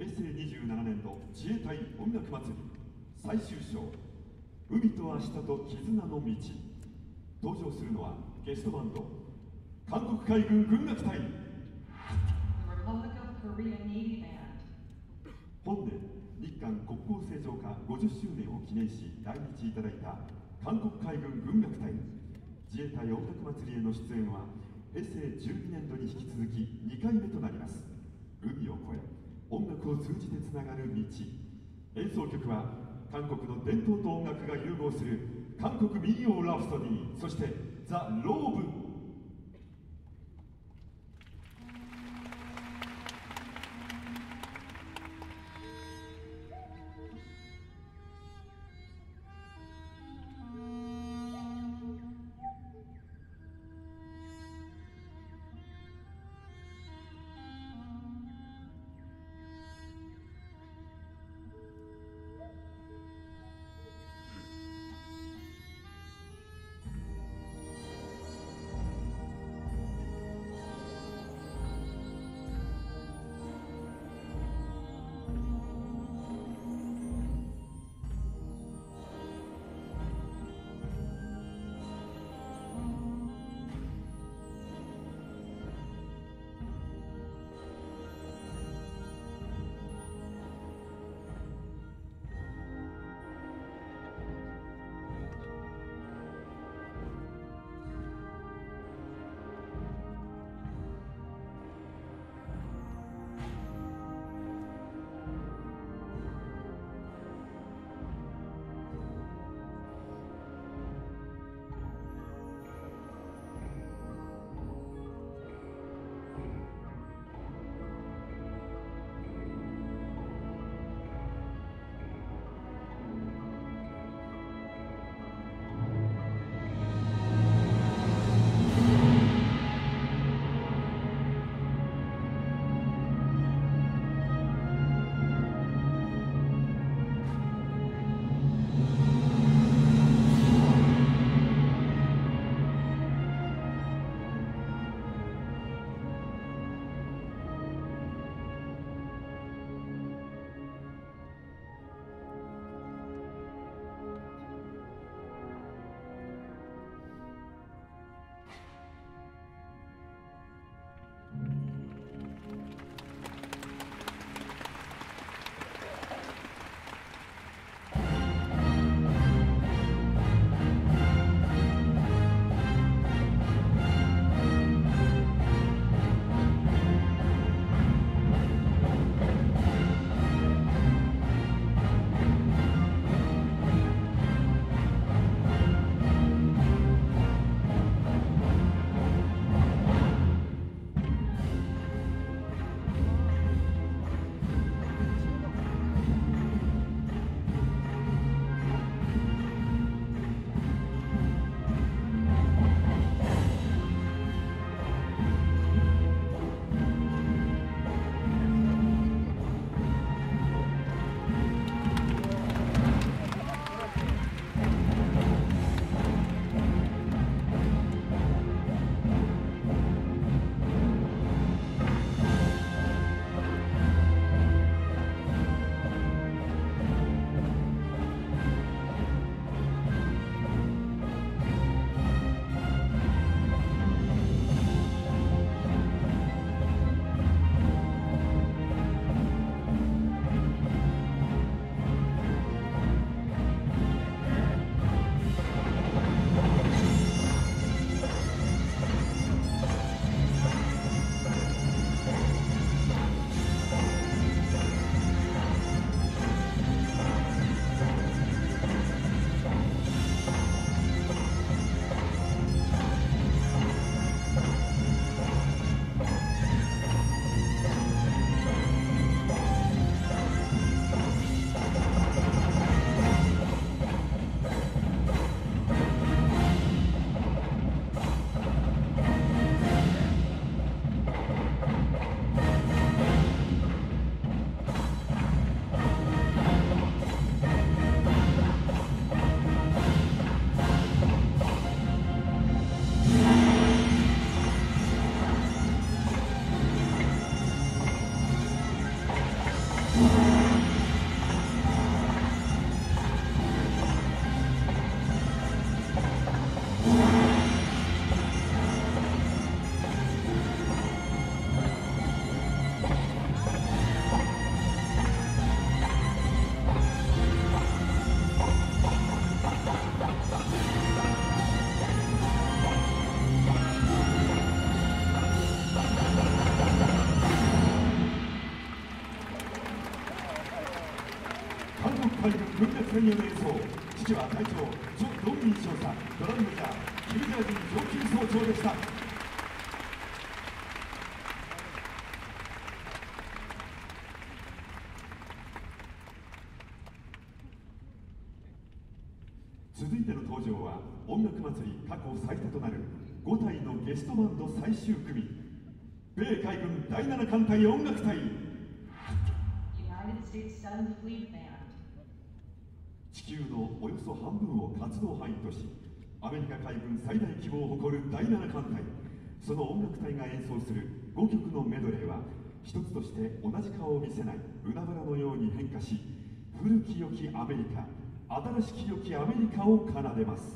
平成27年度自衛隊音楽祭り最終章「海と明日と絆の道」。登場するのはゲストバンド韓国海軍軍楽隊。本年日韓国交正常化50周年を記念し来日いただいた韓国海軍軍楽隊。自衛隊音楽祭りへの出演は平成12年度に引き続き2回目となります。海を越え音楽を通じてつながる道。演奏曲は韓国の伝統と音楽が融合する韓国民謡ラプソディ、そしてザ・ローブ。 戦による演奏、父は隊長チョ・ドンミン少佐、ドラムメジャーキム・ジャージン上級総長でした。続いての登場は音楽祭り過去最多となる5体のゲストバンド最終組、米海軍第7艦隊音楽隊。地球のおよそ半分を活動範囲とし、アメリカ海軍最大規模を誇る第7艦隊、その音楽隊が演奏する5曲のメドレーは一つとして同じ顔を見せない海原のように変化し、古き良きアメリカ、新しき良きアメリカを奏でます。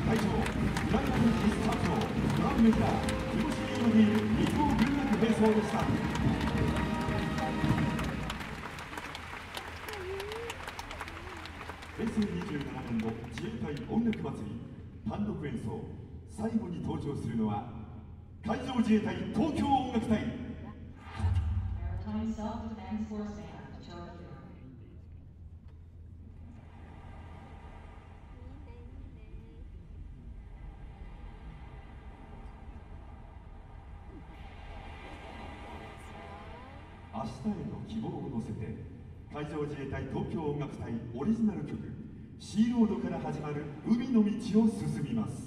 会長フライナルキスタートドラムメーカー久保茂による二等軍楽並奏でした。平成27年の自衛隊音楽祭り単独演奏最後に登場するのは海上自衛隊東京音楽隊。明日への希望を乗せて海上自衛隊東京音楽隊オリジナル曲「シーロード」から始まる海の道を進みます。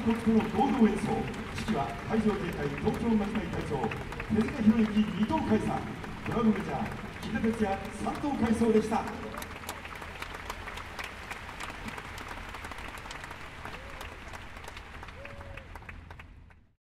国との合同演奏。指揮は海上自衛隊東京町隊隊長手塚博之2等海佐、ドラムメジャー木田哲也3等海曹でした。